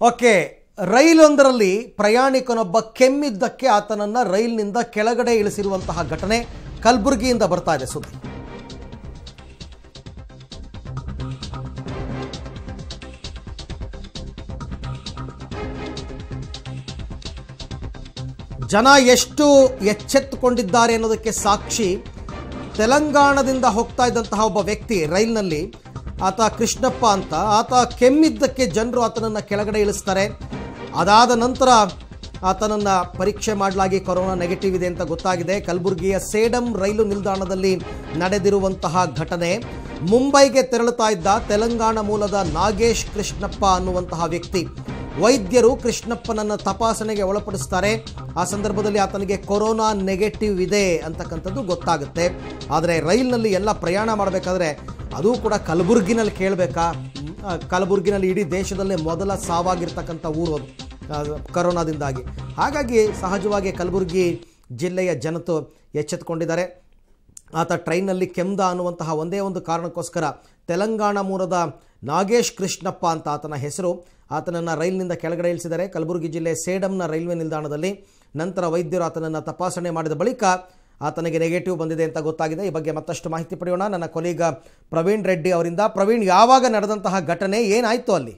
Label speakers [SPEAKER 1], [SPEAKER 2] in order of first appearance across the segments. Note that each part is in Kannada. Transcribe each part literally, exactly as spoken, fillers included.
[SPEAKER 1] ಓಕೆ, ರೈಲೊಂದರಲ್ಲಿ ಪ್ರಯಾಣಿಕನೊಬ್ಬ ಕೆಮ್ಮಿದ್ದಕ್ಕೆ ಆತನನ್ನ ರೈಲಿನಿಂದ ಕೆಳಗಡೆ ಇಳಿಸಿರುವಂತಹ ಘಟನೆ ಕಲಬುರಗಿಯಿಂದ ಬರ್ತಾ ಇದೆ ಸುದ್ದಿ. ಜನ ಎಷ್ಟು ಎಚ್ಚೆತ್ತುಕೊಂಡಿದ್ದಾರೆ ಅನ್ನೋದಕ್ಕೆ ಸಾಕ್ಷಿ ತೆಲಂಗಾಣದಿಂದ ಹೋಗ್ತಾ ಇದ್ದಂತಹ ಒಬ್ಬ ವ್ಯಕ್ತಿ ರೈಲ್ನಲ್ಲಿ, ಆತ ಕೃಷ್ಣಪ್ಪ ಅಂತ, ಆತ ಕೆಮ್ಮಿದ್ದಕ್ಕೆ ಜನರು ಆತನನ್ನು ಕೆಳಗಡೆ ಇಳಿಸ್ತಾರೆ. ಅದಾದ ನಂತರ ಆತನನ್ನು ಪರೀಕ್ಷೆ ಮಾಡಲಾಗಿ ಕೊರೋನಾ ನೆಗೆಟಿವ್ ಇದೆ ಅಂತ ಗೊತ್ತಾಗಿದೆ. ಕಲಬುರಗಿಯ ಸೇಡಂ ರೈಲು ನಿಲ್ದಾಣದಲ್ಲಿ ನಡೆದಿರುವಂತಹ ಘಟನೆ. ಮುಂಬೈಗೆ ತೆರಳುತ್ತಾ ಇದ್ದ ತೆಲಂಗಾಣ ಮೂಲದ ನಾಗೇಶ್ ಕೃಷ್ಣಪ್ಪ ಅನ್ನುವಂತಹ ವ್ಯಕ್ತಿ, ವೈದ್ಯರು ಕೃಷ್ಣಪ್ಪನನ್ನು ತಪಾಸಣೆಗೆ ಒಳಪಡಿಸ್ತಾರೆ. ಆ ಸಂದರ್ಭದಲ್ಲಿ ಆತನಿಗೆ ಕೊರೋನಾ ನೆಗೆಟಿವ್ ಇದೆ ಅಂತಕ್ಕಂಥದ್ದು ಗೊತ್ತಾಗುತ್ತೆ. ಆದರೆ ರೈಲ್ನಲ್ಲಿ ಎಲ್ಲ ಪ್ರಯಾಣ ಮಾಡಬೇಕಾದ್ರೆ, ಅದು ಕೂಡ ಕಲಬುರಗಿನಲ್ಲಿ ಕೇಳಬೇಕಾ? ಕಲಬುರಗಿನಲ್ಲಿ ಇಡೀ ದೇಶದಲ್ಲೇ ಮೊದಲ ಸಾವಾಗಿರ್ತಕ್ಕಂಥ ಊರು ಅದು ಕರೋನಾದಿಂದಾಗಿ. ಹಾಗಾಗಿ ಸಹಜವಾಗಿ ಕಲಬುರಗಿ ಜಿಲ್ಲೆಯ ಜನತು ಎಚ್ಚೆತ್ತುಕೊಂಡಿದ್ದಾರೆ. ಆತ ಟ್ರೈನ್ನಲ್ಲಿ ಕೆಮ್ದ ಅನ್ನುವಂತಹ ಒಂದೇ ಒಂದು ಕಾರಣಕ್ಕೋಸ್ಕರ ತೆಲಂಗಾಣ ಮೂಲದ ನಾಗೇಶ್ ಕೃಷ್ಣಪ್ಪ ಅಂತ ಆತನ ಹೆಸರು, ಆತನನ್ನು ರೈಲಿನಿಂದ ಕೆಳಗಡೆ ಇಳಿಸಿದ್ದಾರೆ ಕಲಬುರಗಿ ಜಿಲ್ಲೆ ಸೇಡಂನ ರೈಲ್ವೆ ನಿಲ್ದಾಣದಲ್ಲಿ. ನಂತರ ವೈದ್ಯರು ಆತನನ್ನು ತಪಾಸಣೆ ಮಾಡಿದ ಬಳಿಕ ಆತನಿಗೆ ನೆಗೆಟಿವ್ ಬಂದಿದೆ ಅಂತ ಗೊತ್ತಾಗಿದೆ. ಈ ಬಗ್ಗೆ ಮತ್ತಷ್ಟು ಮಾಹಿತಿ ಪಡೆಯೋಣ ನನ್ನ ಕೊಲೀಗ ಪ್ರವೀಣ್ ರೆಡ್ಡಿ ಅವರಿಂದ. ಪ್ರವೀಣ್, ಯಾವಾಗ ನಡೆದಂತಹ ಘಟನೆ, ಏನಾಯ್ತು ಅಲ್ಲಿ?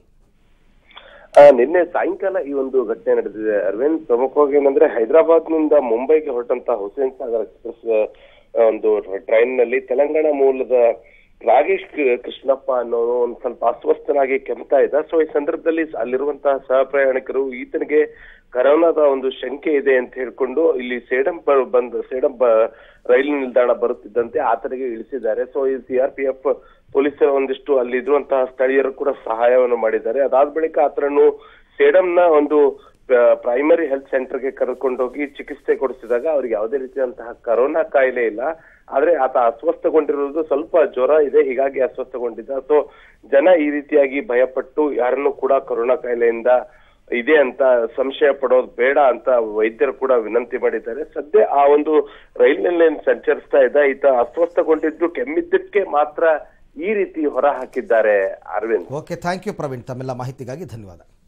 [SPEAKER 2] ನಿನ್ನೆ ಸಾಯಂಕಾಲ ಈ ಒಂದು ಘಟನೆ ನಡೆದಿದೆ ಅರವಿಂದ್. ಪ್ರಮುಖವಾಗಿ ಏನಂದ್ರೆ ಹೈದರಾಬಾದ್ ನಿಂದ ಮುಂಬೈಗೆ ಹೊರಟಂತ ಹುಸೇನ್ ಸಾಗರ್ ಎಕ್ಸ್ಪ್ರೆಸ್ ಒಂದು ಟ್ರೈನ್ ನಲ್ಲಿ ತೆಲಂಗಾಣ ಮೂಲದ ನಾಗೇಶ್ ಕೃಷ್ಣಪ್ಪ ಅನ್ನೋನು ಒಂದ್ ಸ್ವಲ್ಪ ಅಸ್ವಸ್ಥನಾಗಿ ಕೆಮ್ತಾ ಇದ್ದ. ಸೊ ಈ ಸಂದರ್ಭದಲ್ಲಿ ಅಲ್ಲಿರುವಂತಹ ಸಹ ಪ್ರಯಾಣಿಕರು ಈತನಿಗೆ ಕರೋನಾದ ಒಂದು ಶಂಕೆ ಇದೆ ಅಂತ ಹೇಳ್ಕೊಂಡು ಇಲ್ಲಿ ಸೇಡಂ ಬಂದು ಸೇಡಂ ರೈಲು ನಿಲ್ದಾಣ ಬರುತ್ತಿದ್ದಂತೆ ಆತನಿಗೆ ಇಳಿಸಿದ್ದಾರೆ. ಸೊ ಈ ಸಿಆರ್ಪಿಎಫ್ ಪೊಲೀಸರ ಒಂದಿಷ್ಟು ಅಲ್ಲಿ ಇರುವಂತಹ ಸ್ಥಳೀಯರು ಕೂಡ ಸಹಾಯವನ್ನು ಮಾಡಿದ್ದಾರೆ. ಅದಾದ ಬಳಿಕ ಆತನನ್ನು ಸೇಡಂನ ಒಂದು ಪ್ರೈಮರಿ ಹೆಲ್ತ್ ಸೆಂಟರ್ಗೆ ಕರೆದುಕೊಂಡೋಗಿ ಚಿಕಿತ್ಸೆ ಕೊಡಿಸಿದಾಗ ಅವ್ರಿಗೆ ಯಾವುದೇ ರೀತಿಯಾದಂತಹ ಕರೋನಾ ಕಾಯಿಲೆ ಇಲ್ಲ. ಆದ್ರೆ ಆತ ಅಸ್ವಸ್ಥಗೊಂಡಿರೋದು, ಸ್ವಲ್ಪ ಜ್ವರ ಇದೆ, ಹೀಗಾಗಿ ಅಸ್ವಸ್ಥಗೊಂಡಿದ್ದ. ಸೊ ಜನ ಈ ರೀತಿಯಾಗಿ ಭಯಪಟ್ಟು ಯಾರನ್ನು ಕೂಡ ಕರೋನಾ ಕಾಯಿಲೆಯಿಂದ ಇದೆ ಅಂತ ಸಂಶಯ ಪಡೋದು ಬೇಡ ಅಂತ ವೈದ್ಯರು ಕೂಡ ವಿನಂತಿ ಮಾಡಿದ್ದಾರೆ. ಸದ್ಯ ಆ ಒಂದು ರೈಲಿನಲ್ಲಿ ಸಂಚರಿಸ್ತಾ ಇದ್ದ ಈತ ಅಸ್ವಸ್ಥಗೊಂಡಿದ್ದು ಕೆಮ್ಮಿದ್ದಕ್ಕೆ ಮಾತ್ರ ಈ ರೀತಿ ಹೊರ ಹಾಕಿದ್ದಾರೆ Arvind.
[SPEAKER 1] Okay, thank you Praveen, ತಮ್ಮೆಲ್ಲ ಮಾಹಿತಿಗಾಗಿ ಧನ್ಯವಾದ.